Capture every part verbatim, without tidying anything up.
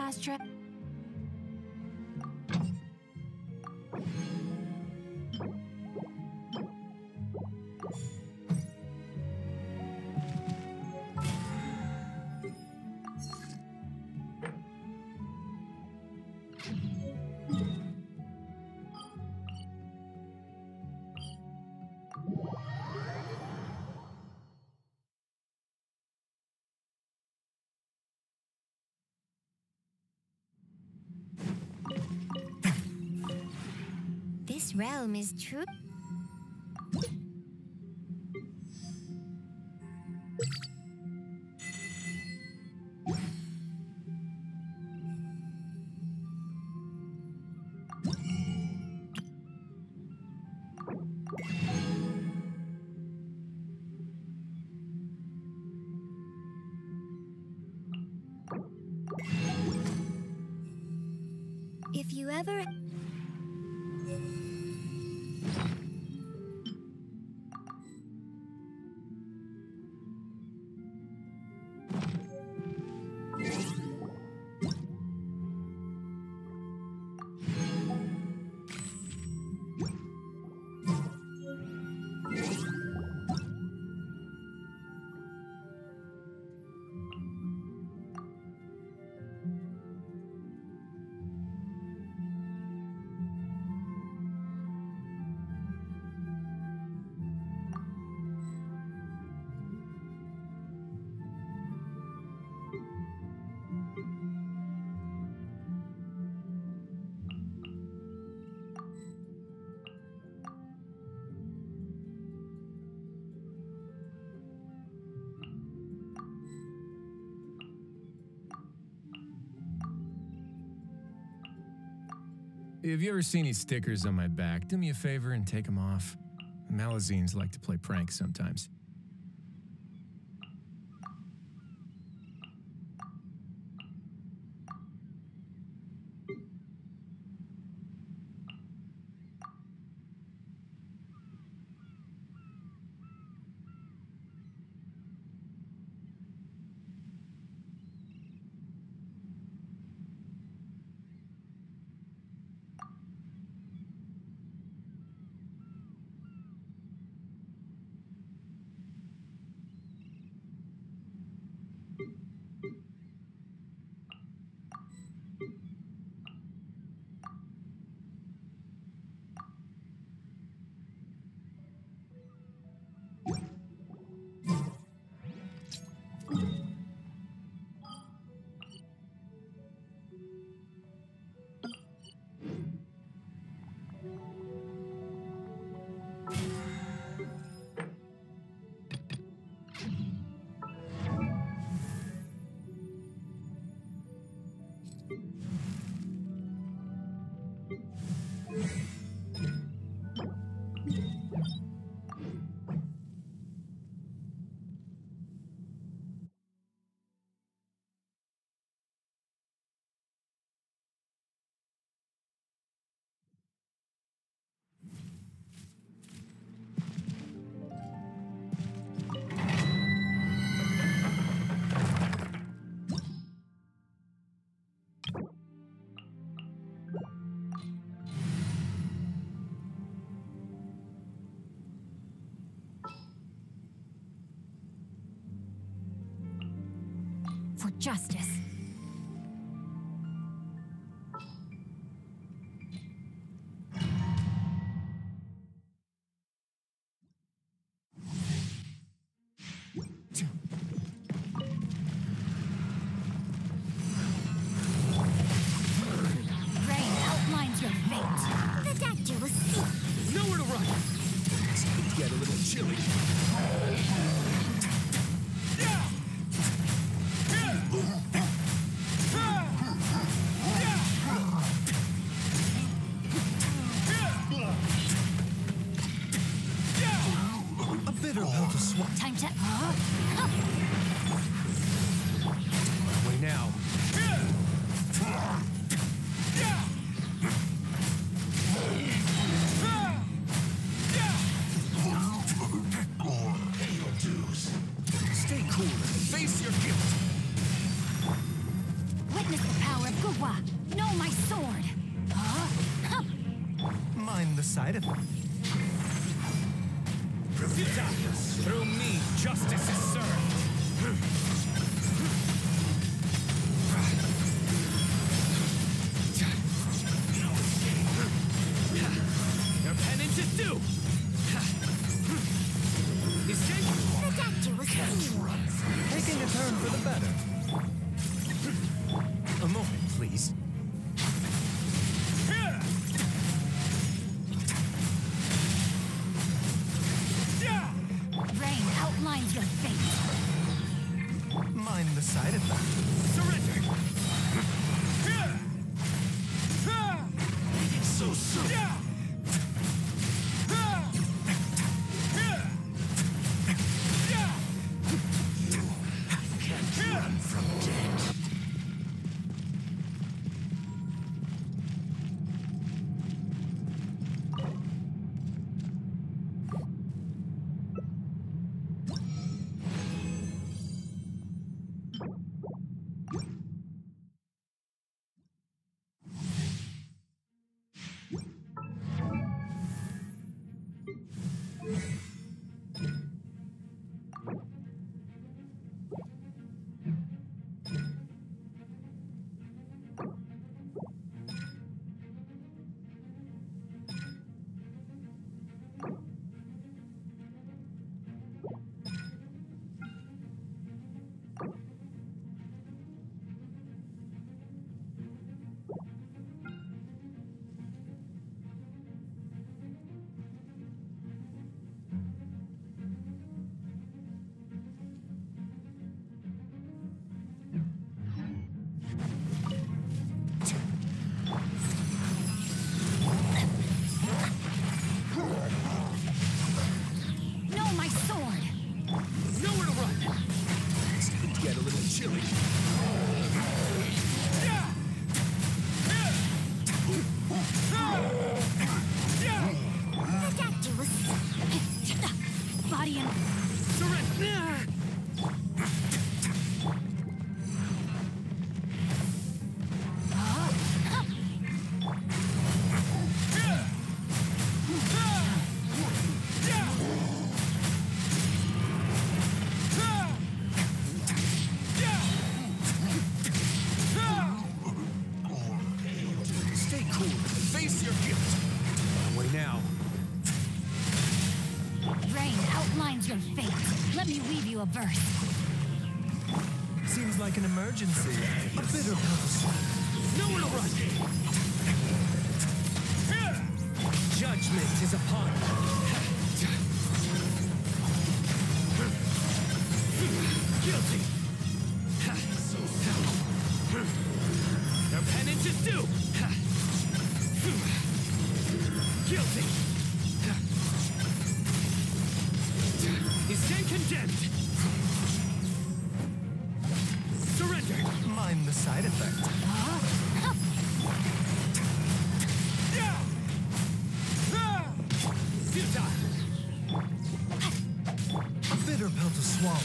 last trip? This realm is true. If you ever... If you ever see any stickers on my back, do me a favor and take them off. The Malazines like to play pranks sometimes. For justice. Get a little chilly. A bitter pill to swallow. Time to... Way now. Stay cool and face your guilt. Witness the power of Gugwa! No, my sword! Huh? Huh. Mind the side effect. Through me, justice is served. Your penance is due. Is it? Taking a turn for the better. A moment, please. Rain outlines your fate. Mind the side effect. Surrender. So soon. Body and Surrender! Stay cool. Face your guilt. Away now. rain outlines your fate. Let me weave you a verse. Seems like an emergency. A bitter pill. Nowhere to run! Judgment is upon you. Guilty! Their penance is due! Guilty! He stand condemned! Surrender! Mind the side effect. Futile! A bitter pill to swallow.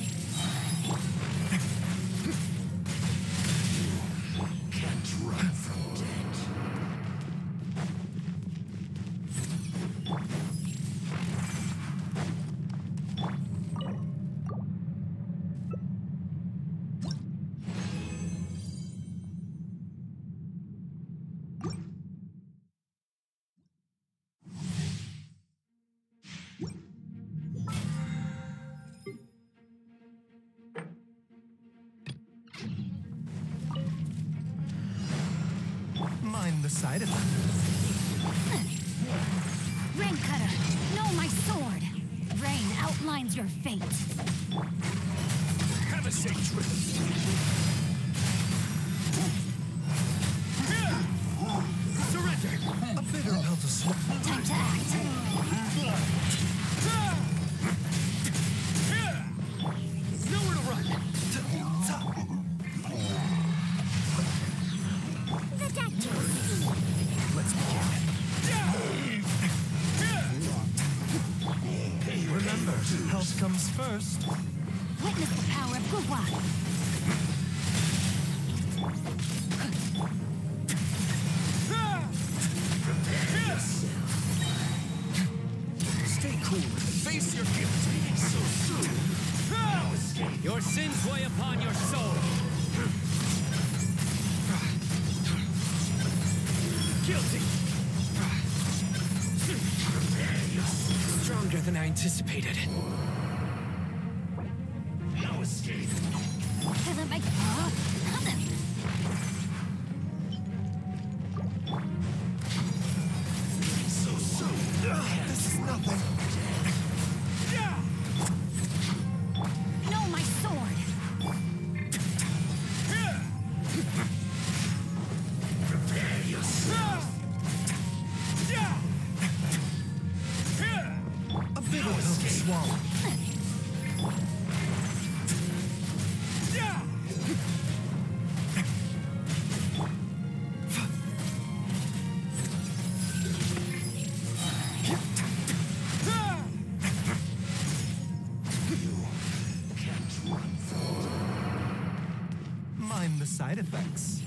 Can't run from death. Mind the side effect. Rain cutter, know my sword. Rain outlines your fate. Have a safe trip! Surrender! A bitter pill to swallow. Time to act. Nowhere to run! The doctor will see. Let's begin. Remember, health comes first. Witness the power of Gugwa. Stay cool and face your guilt. So soon. No escape. Your sins weigh upon your soul. Guilty. Stronger than I anticipated. No escape. Kill him again. Huh? So soon. This is nothing. No, my sword. Prepare yourself. A bit of pill to swallow. Mind the side effects.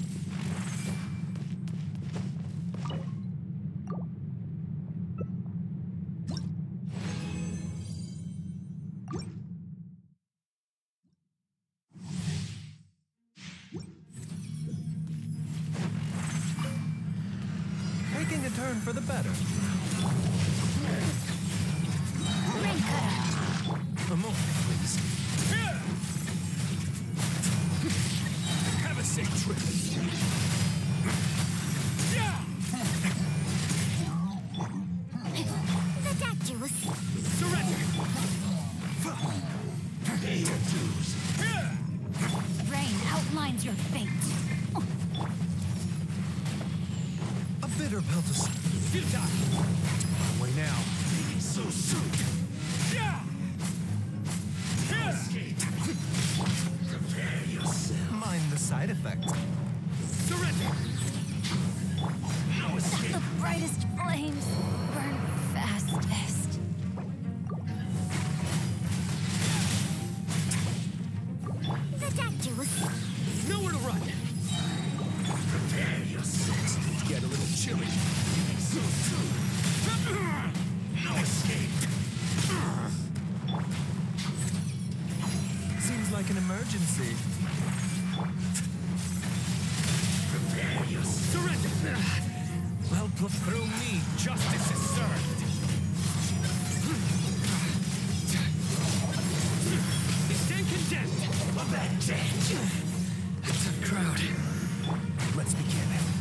Taking a turn for the better. Rain cutter. A moment, please. Have a safe trip. The Dactyls. Surrender. Pay your dues. Rain outlines your fate. A bitter pill to swallow. Futile. Way now. So soon. Escape. Prepare yourself. Mind the side effects. Surrender. No escape. The brightest flames burn fastest. The Dactyls. Nowhere to run. Prepare yourself. It's get a little chilly. So soon. No escape. Seems like an emergency. Prepare yourself. Surrender. Well put through me. Justice is served. You stand condemned. A bad change. Tough crowd. Let's begin.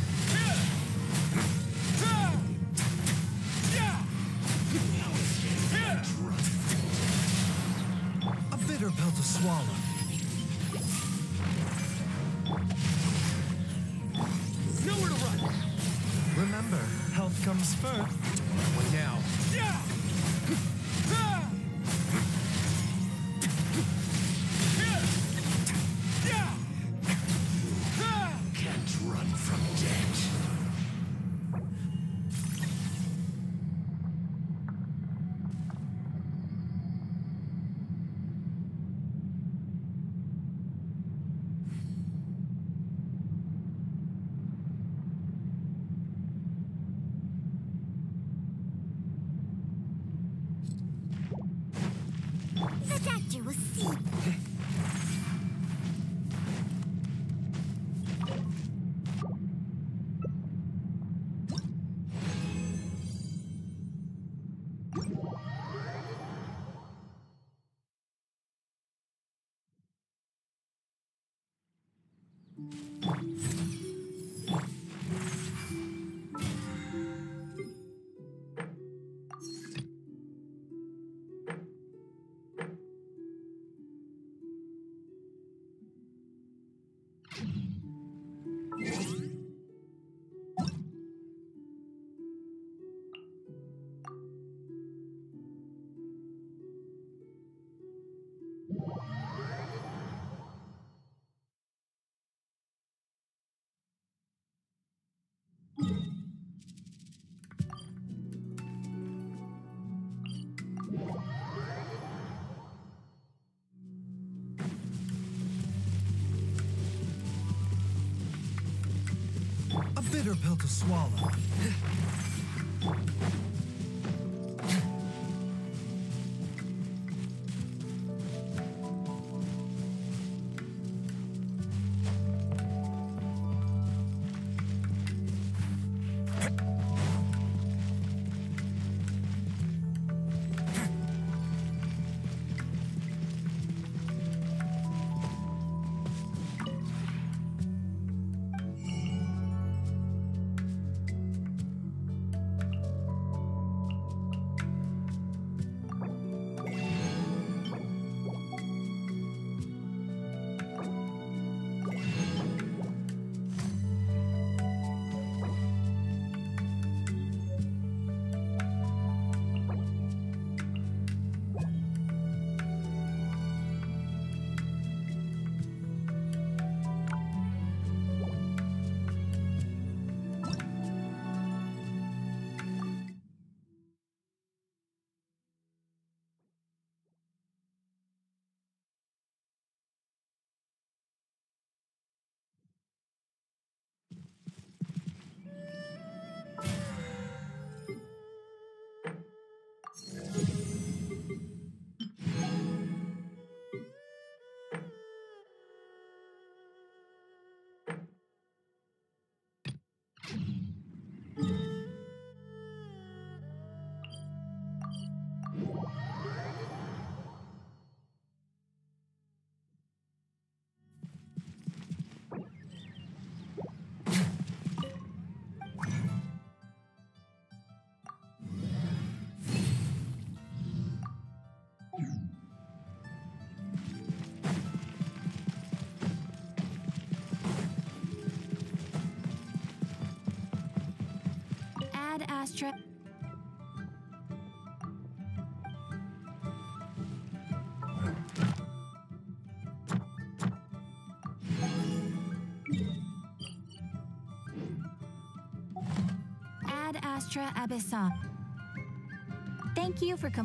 A bitter pill to swallow. Nowhere to run. Remember, health comes first. What now? Can't run from death. The Dactyls see. A bitter pill to swallow. Ad Astra. Ad Astra Abyssa. Thank you for com-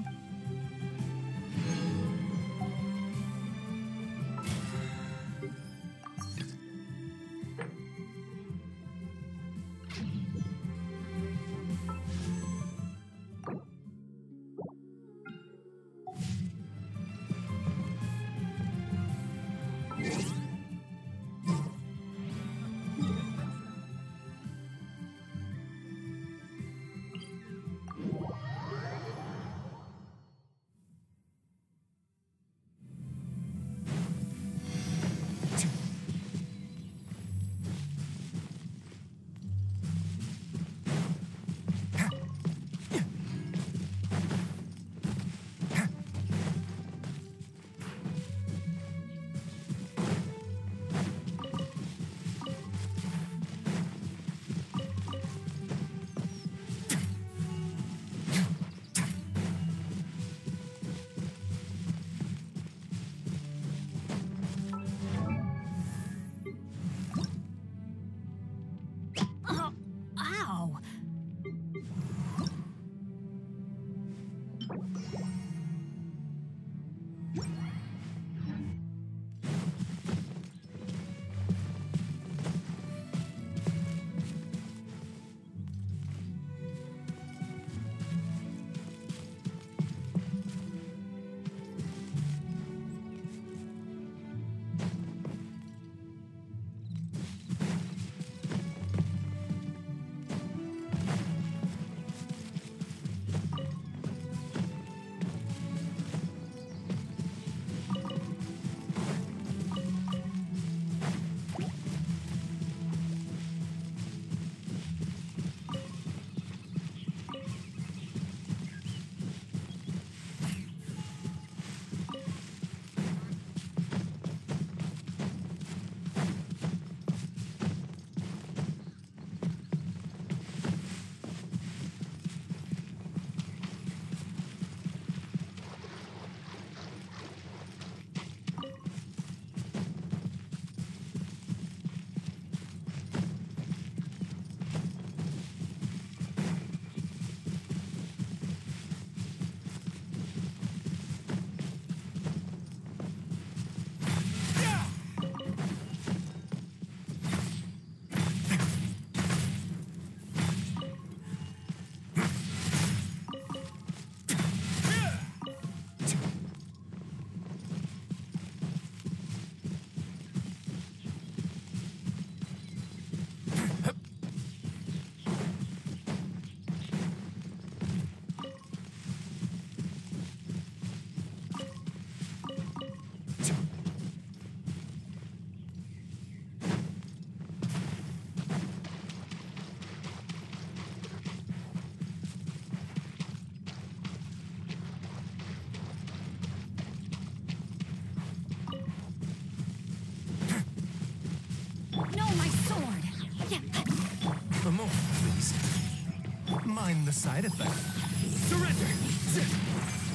mind the side effect. Surrender!